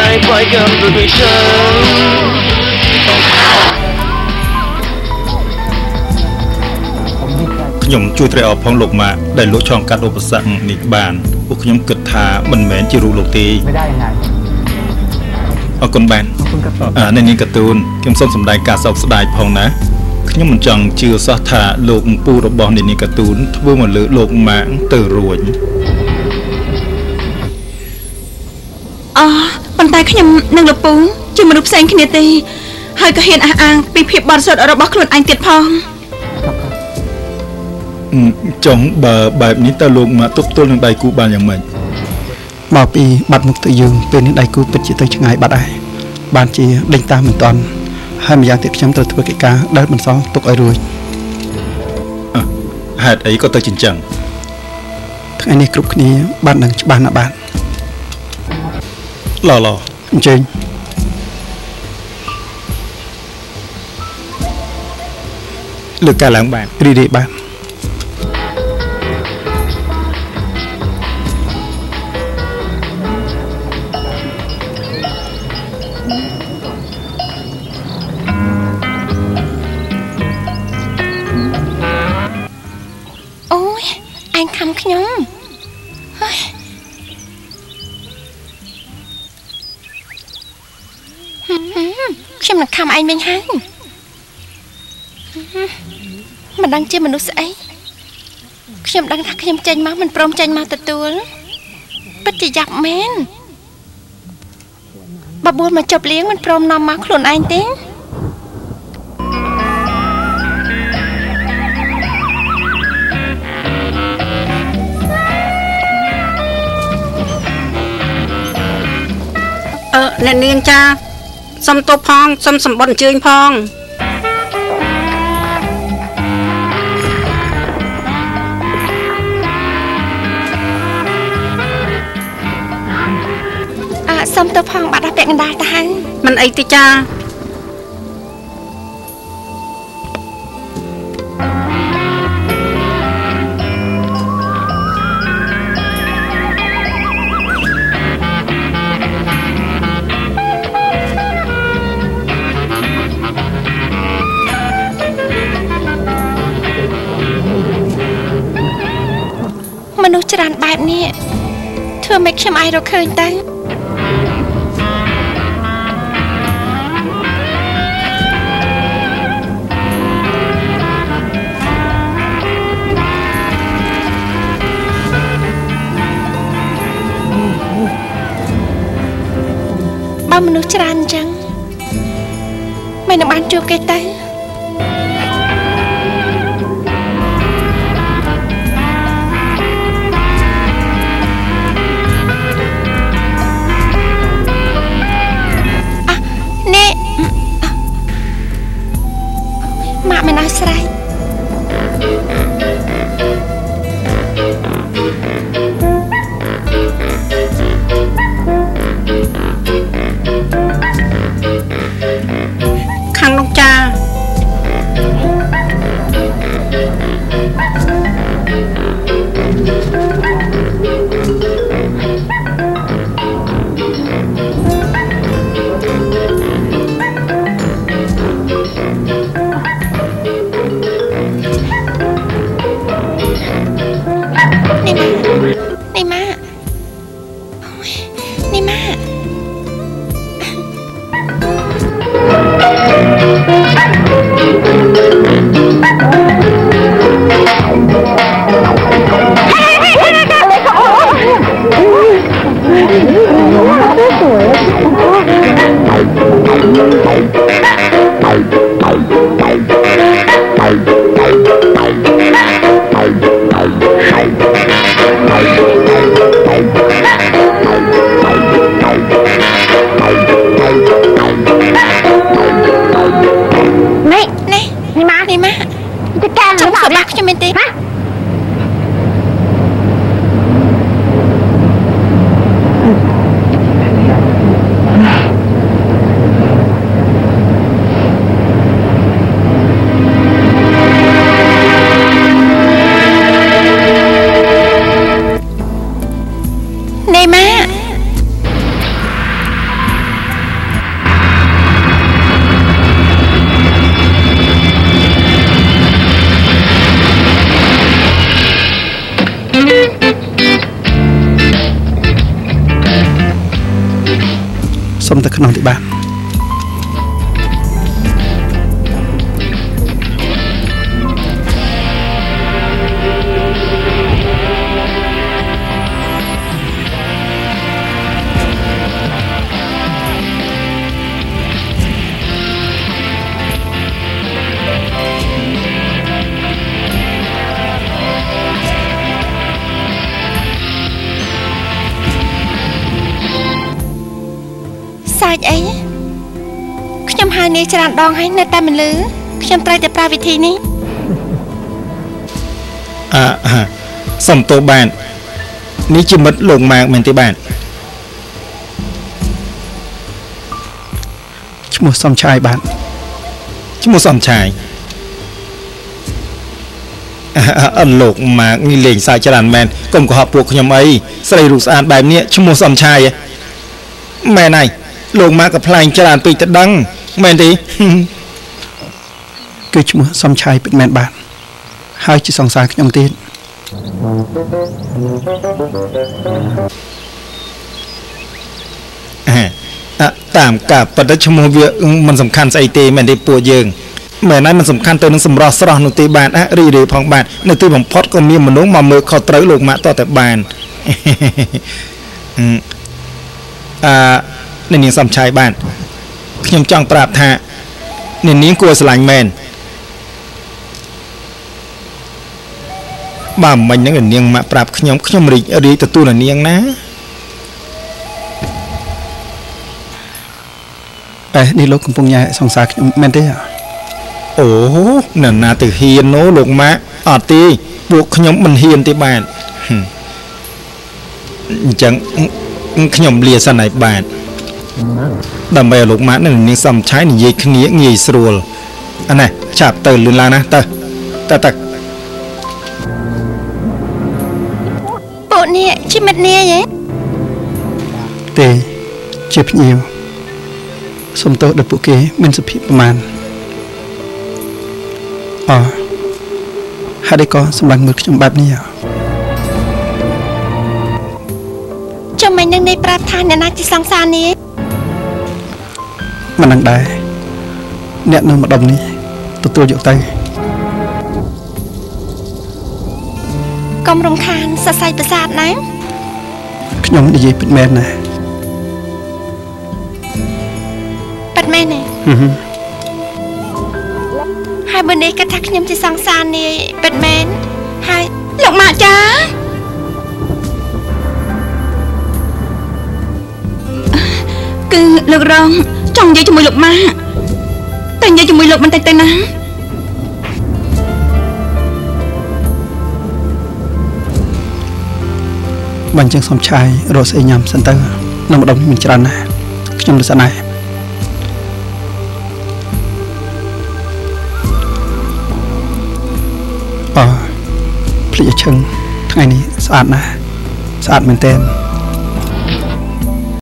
ខ្វាយកម្មទៅដូចฉันខ្ញុំជួយត្រេកអរផងលោកម៉ាក់ដែលលោកឆ្លងកាត់ឧបសគ្គនេះបានពួកខ្ញុំគិតថាមិនមែនជារូបលោកទេไม่ได้ยังไงអរគុណបាននៅនេះការ์ตูនខ្ញុំសូមសម្ដែងការសោកស្ដាយផងណាខ្ញុំមិនចង់ជឿសោះថាលោកពូរបស់នេះការ์ตูនធ្វើមកលើលោកម៉ាក់ទៅរួចប៉ុន្តែខ្ញុំនិងលោកពូជាមនុស្សផ្សេងគ្នាទេហើយក៏ហ៊ានអះអាងពីភាពបរិសុទ្ធរបស់ខ្លួនឯងទៀតផងចង់បើបែបនេះតើលោកម៉ាក់ទប់ទល់នឹងដៃគូបានយ៉ាងម៉េចមកពីបាត់មុខទៅយើងពេលនេះដៃគូពិតជាទៅឆ្ងាយបាត់ហើយបានជាដេញតាមមិនតាន់ហើយម្យ៉ាងទៀតខ្ញុំត្រូវធ្វើកិច្ចការដែលបន្សល់ទុកឲ្យរួចហេតុអីក៏ទៅជាអញ្ចឹងថ្ងៃនេះគ្រប់គ្នាបានដឹងច្បាស់ណាស់បាទឡអញ្ជើញលើកការឡើងបាទរីករាយបាទខ្ញុំនឹងខំឯងវិញហើយមិនដឹងជាមនុស្សស្អីខ្ញុំដឹងថាខ្ញុំចេញមកមិនព្រមចេញមកទទួលពិតជាយ៉ាប់មែនបបួលមកជប់លៀងមិនព្រមនាំមកខ្លួនឯងទេអ្នកនាងចាសុំទោសផងសុំសម្បត្តិអញ្ជើញផងសុំទោសផងបាត់ដល់ពាក់កណ្ដាលទៅហើយមិនអីទេចាមនុស្សច្រើនបែបនេះធ្វើឲ្យខ្ញុំអាចរកឃើញទៅបើមនុស្សច្រើនអញ្ចឹងមិននឹងបានជួបគេទៅម៉ាក់មិនឲ្យស្រ័យខាងនោះចាសុំតែក្នុងទីបានសាច់អីខ្ញុំហៅនាងច្រើនដងហើយនៅតែមិនលឺខ្ញុំត្រូវតែប្រើវិធីនេះសុំទោសបាននេះជាមិត្តលោកម៉ាកមែនទេបាទឈ្មោះសំឆាយបាទឈ្មោះសំឆាយលោកម៉ាកនេះលេងសាច់ច្រើនមែនកុំកុហកពួកខ្ញុំអីស្រីរូបស្អាតបែបនេះឈ្មោះសំឆាយមែនហើយលោកម៉ាកក៏ផ្លែងច្រើនពេកទៅដឹងមែនទេគឺឈ្មោះសំឆាយពិតមែនបាទហើយជាសង្សារខ្ញុំទៀតតាមការប៉ុន្តែឈ្មោះវាមិនសំខាន់ស្អីទេមែនទេពួកយើងមែនហើយមិនសំខាន់ទៅនឹងសម្រស់ស្រស់នោះទេបាទរីករាយផងបាទនៅទីបំផុតក៏មានមនុស្សមកមើលខុសត្រូវលោកម៉ាក់តតែបាននាងសំឆាយបាទខ្ញុំចង់ប្រាប់ថានាងគួរស្រឡាញ់មែនបើមិនហ្នឹងនាងមកប្រាប់ខ្ញុំរីករាយទទួលនាងណានេះលោកកំពុងញ៉ាំសង្សារខ្ញុំមែនទេអូណាទៅហ៊ាននោះលោកម៉ាក់អត់ទេពួកខ្ញុំមិនហ៊ានទេបាទអញ្ចឹងខ្ញុំលាសិនហើយបាទដើម្បីឲ្យលោកម៉ាក់នឹងនាងសំឆាយនិយាយគ្នាងាយស្រួលអានេះចាប់ទៅលឿនឡើងណាទៅពួកនេះជាមិត្តនាងហ៎ទេជាភ្ញៀវសុំទោសដល់ពួកគេមានសុភាពប្រមាណហើយក៏សម្លឹងមើលខ្ញុំបែបនេះចាំមិននឹងនេះប្រាប់ថាអ្នកណាជាសង្សារនេះមិននឹងដែរអ្នកនៅម្ដុំនេះទទួលយកទៅកុំរំខានសរសៃប្រសាទណាខ្ញុំនិយាយពិតមែនណាពិតមែនទេហើយបើនេះគាត់ថាខ្ញុំជាសង្សារនេះពិតមែនហើយលោកម៉ាក់ចាគឺលោករងចង់និយាយជាមួយលោកម៉ាក់តែនិយាយជាមួយលោកបន្តិចទៅណាបាញ់ចឹងសំឆាយរកស្អីញ៉ាំសិនទៅនៅម្ដុំនេះមានច្រើនណាស់ខ្ញុំទៅសិនដែរភ្លេចឈឹងថ្ងៃនេះស្អាតណាស់ស្អាតមែនទែន